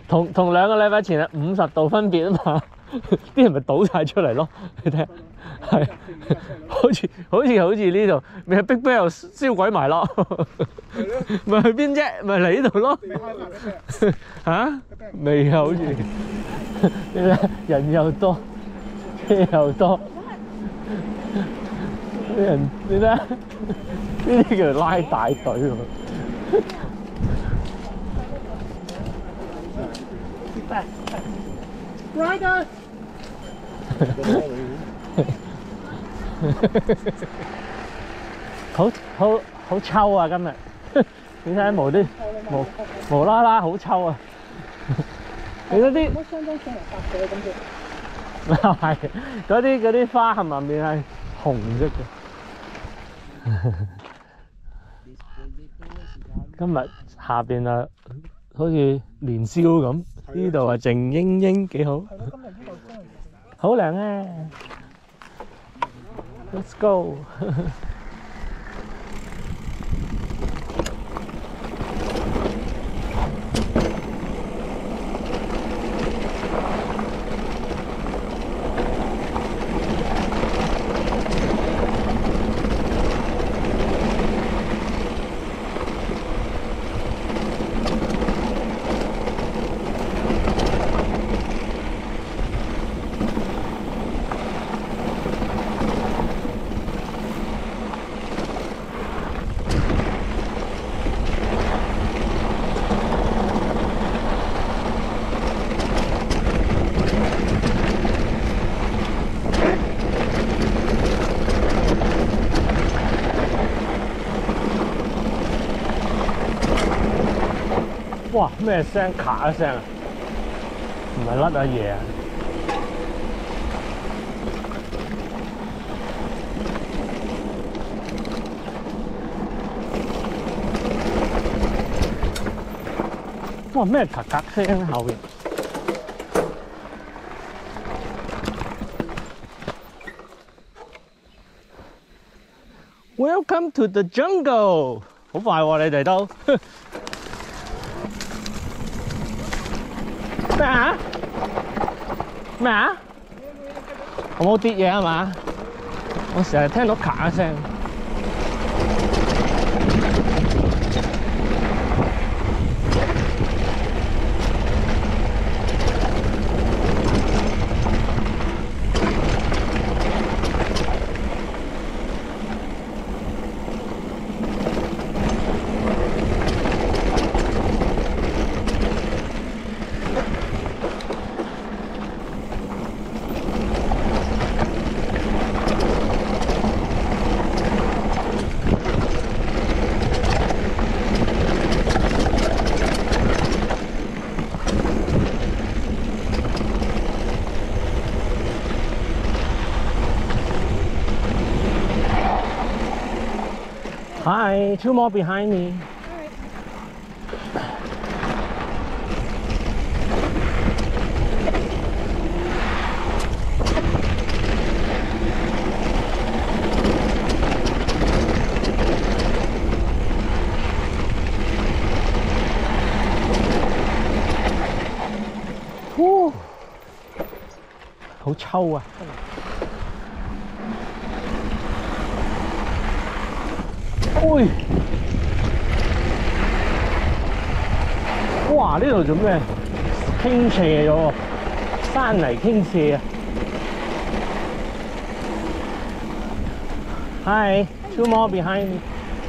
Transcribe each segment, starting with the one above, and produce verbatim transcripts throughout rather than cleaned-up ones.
同同兩個禮拜前係五十度分別啊嘛，啲人咪倒晒出嚟咯。你睇下，係好似好似好似呢度，咪係逼逼又燒鬼埋咯。咪去邊啫？咪嚟呢度咯。嚇？未啊，好似你睇人又多，車又多。啲人你睇下，呢啲叫拉大隊喎。Rider 好好好抽啊！今日你睇下無啲無無啦啦好抽啊！你嗰啲我相當上嚟白嘅咁嘅，係嗰啲嗰啲花係咪面係紅色嘅？今日下邊啊，好似年宵咁，呢度啊靜英英幾好，好靚啊 ！Let's go 哇！咩聲？咔一聲啊！唔係甩咗嘢啊！哇！咩咔咔聲後邊？ Welcome to the jungle！ 好快喎，你哋都咩啊？咩啊？我冇跌嘢係嘛？我成日聽到咔一聲。Hi, two more behind me. Woo! 好抽啊！ 喂！哇！呢度做咩？傾斜咗喎，山泥傾瀉啊 ！Hi, two more behind me.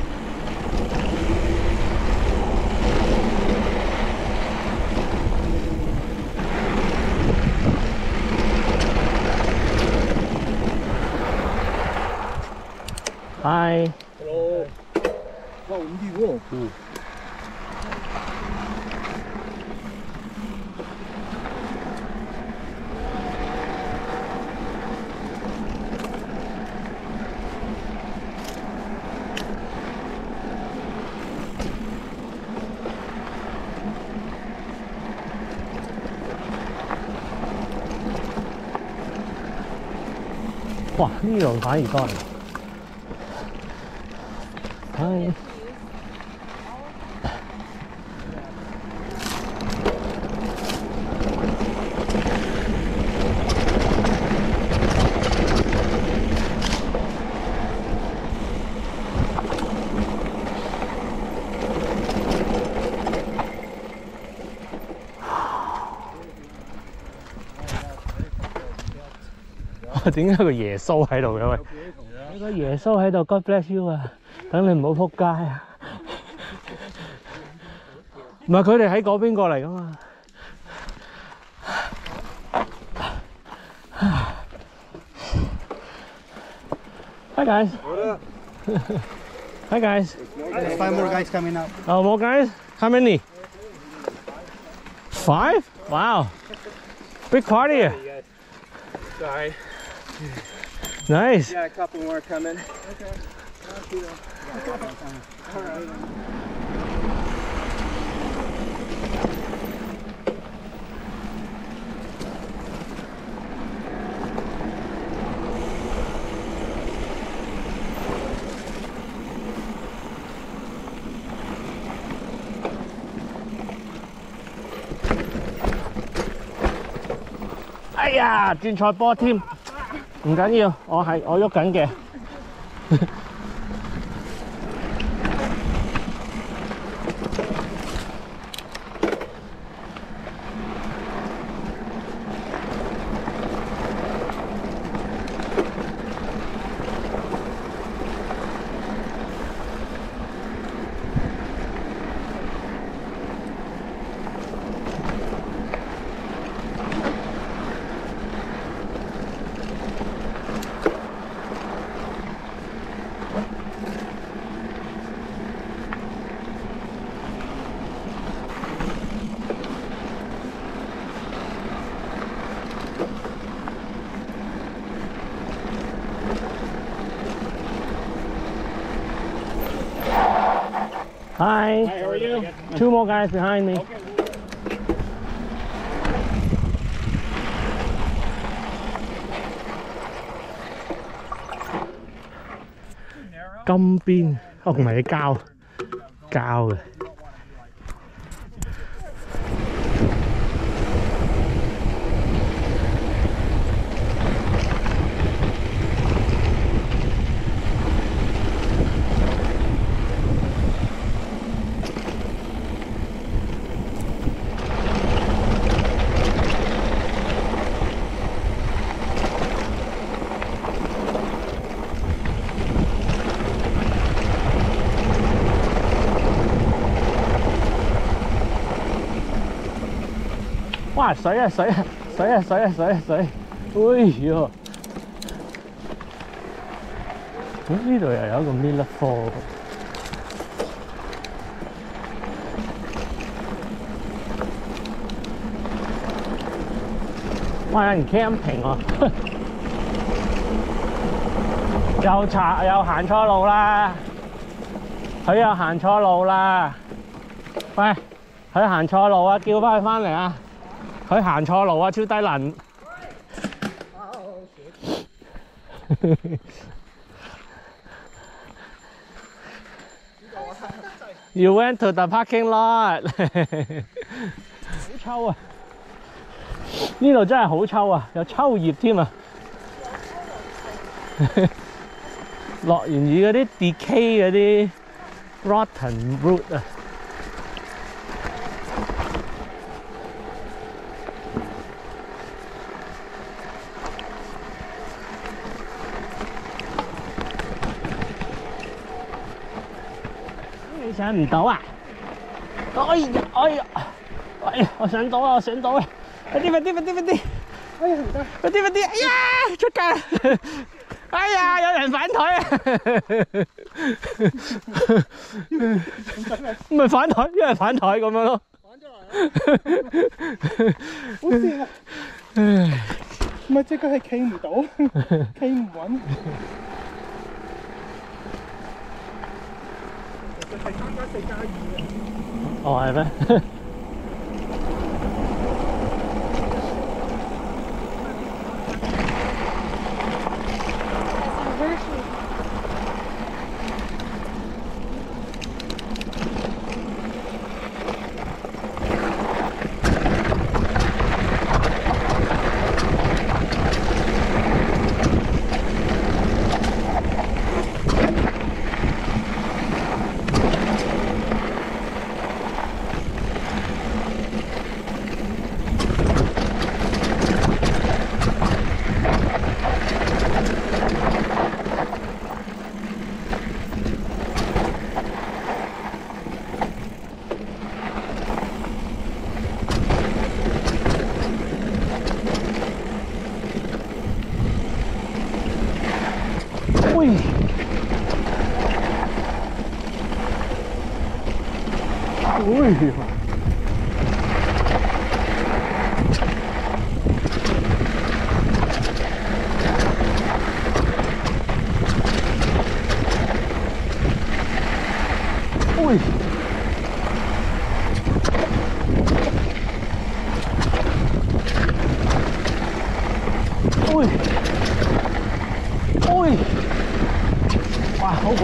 Hi. 哇，咁啲喎。嗯。哇！呢度反而多人。Hi。 哇！點解有個耶穌喺度嘅喂？有個耶穌喺度 ，God bless you 啊！等你唔好撲街啊！唔係佢哋喺嗰邊過嚟噶嘛？Hi guys. Hi guys. There's five more guys coming up. Oh, more guys? How many? Five? Wow. Big party. Sorry. Nice. Got a couple more coming. Okay. All right. 哎呀，轉賽波添，唔緊要，我係我喐緊嘅。Hi. Hi, how are you? Two more guys behind me. Okay. 金邊，哦唔係膠，膠嘅。哇！水啊水啊水啊水啊水啊水！哎呀！咁呢度又有一個 Miller Fall。哇！有人 camping 喎，又查又行錯路啦！佢又行錯路啦！喂，佢行錯路啊！叫翻佢翻嚟啊！佢行錯路啊，超低能！You went to the parking lot 。好抽啊！呢度真係好抽啊，有抽葉添啊！落完雨嗰啲 decay 嗰啲 rotten root 啊！你上唔到啊？哎呀哎呀哎呀！我上到啊！我上到啊！快啲快啲快啲快啲！哎呀唔得！快啲快啲！哎呀出界！哎呀有人反台啊！唔係反台，因為反台咁樣咯。反咗嚟啊！好掂啊！唉，唔係即係佢係企唔到，企唔穩。其實係參加四加二嘅。哦係咩？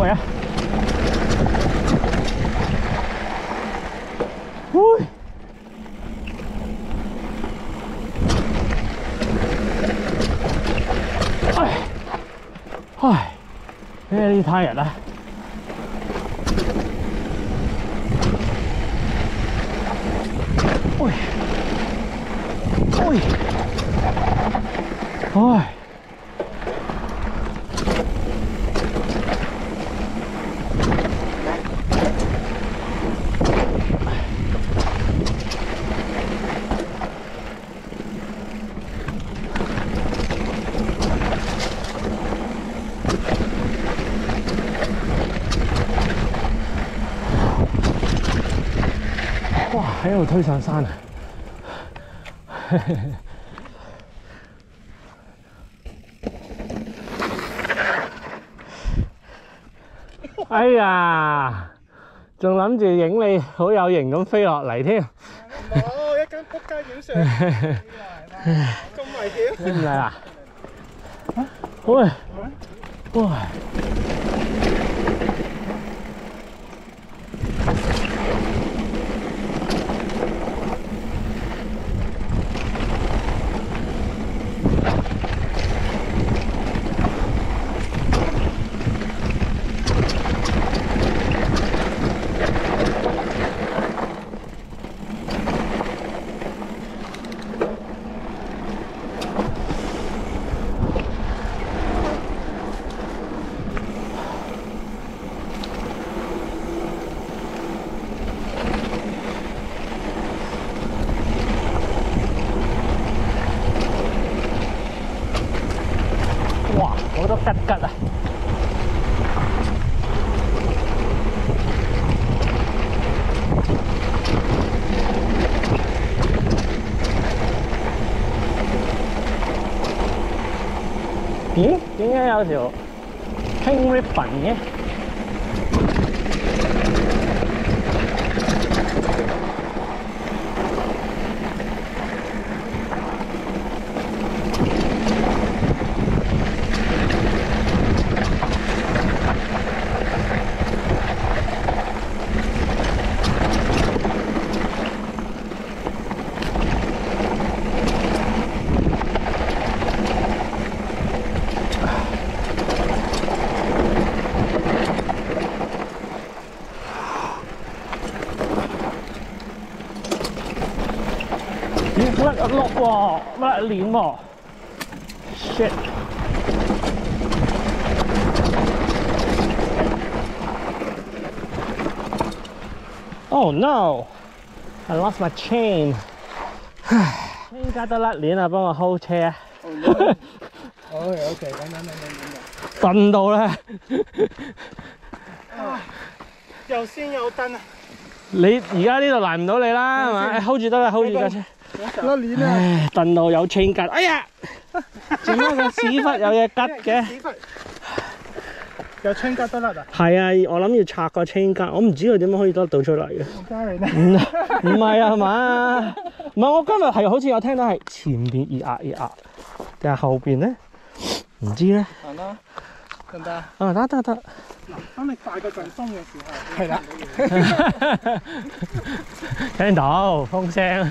未啊？喂！唉，唉，咩呢他人啊？喂，喂，唉。 哇！喺度推上山啊！哎呀，仲諗住影你好有型咁飛落嚟添。 冇一間仆街影相，咁危險。 你唔嚟啊？喂，喂！ 哇！好多吉吉啊！咦？點解有條 pink ribbon 嘅？甩一碌喎，甩一鏈喎 ，shit！ Oh no! I lost my chain. chain 加得甩鏈啊，幫我 hold 車啊。 OK OK，等等等等等等。 震到咧！ 啊，又先有燈啊！ 你而家呢度攔唔到你啦，係咪 ？hold 住得啦 ，hold 住架車。 甩鏈啊！ 唉，震到有 chain 吉，哎呀！點解個屎忽有嘢吉嘅？ 有 chain 吉都甩啊！ 係啊，我諗要拆個 chain 吉，我唔知佢點樣可以得到出嚟嘅。 我加你啦！ 唔唔係啊，係嘛？唔係，我今日係好似有聽到係前邊熱壓熱壓，定係後邊咧？唔知咧。 行啦，得唔得？ 啊，得得得。 嗱，當你快過陣風嘅時候，係啦。 聽到風聲。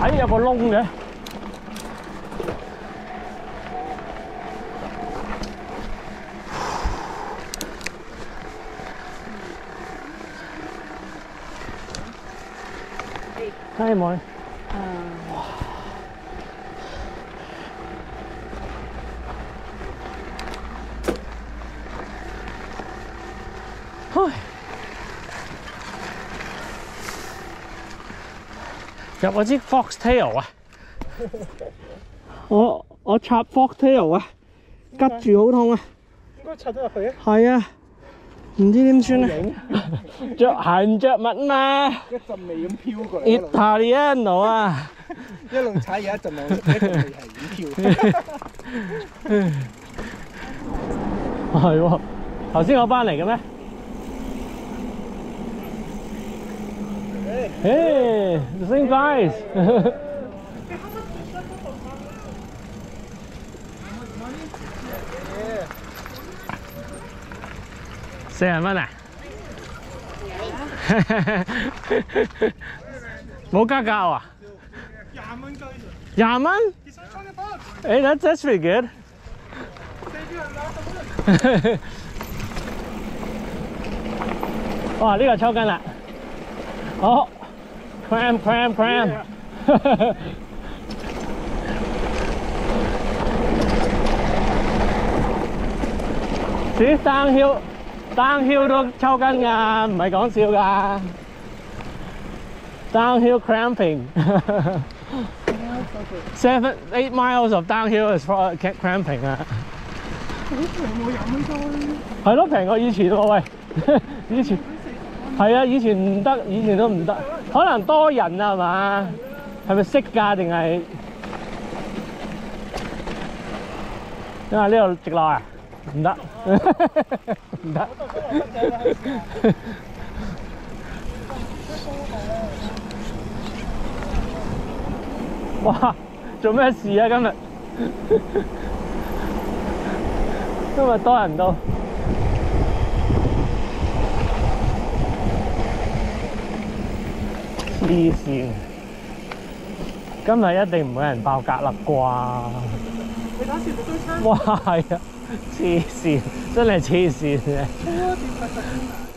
哎，有個窿嘅。睇有冇？入嗰支 foxtail 啊！我我插 foxtail 啊，拮住好痛啊！ 應該插得入去啊！ 係啊，唔知點算咧？着行着襪嘛， 一陣味咁飄過嚟。 Italiano 啊！ 一路踩嘢一陣味，一陣味係咁飄。 係喎，頭先嗰班嚟嘅咩？ Hey, the same guys. 四十蚊啊？冇加價啊？ 廿蚊雞咋？ 廿蚊？誒，that's that's pretty good. 哇！呢個抽筋啦。 Oh, cram, cram, cram. Yeah. See, downhill, downhill 都抽筋㗎，唔係講笑㗎。Downhill cramping. Seven, eight miles of downhill is for cramping 啊。好平喎，廿蚊雞。係咯，平過以前喎，喂，以前。 係啊，以前唔得，以前都唔得，可能多人啊，係嘛？係咪識㗎定係？因為呢度直落啊，唔得，唔得。哇！做咩事啊？今日今日多人到。 黐線！今日一定唔會有人爆格啦啩？ 你打時冇堆餐？ 哇，係啊！黐線，真係黐線嘅。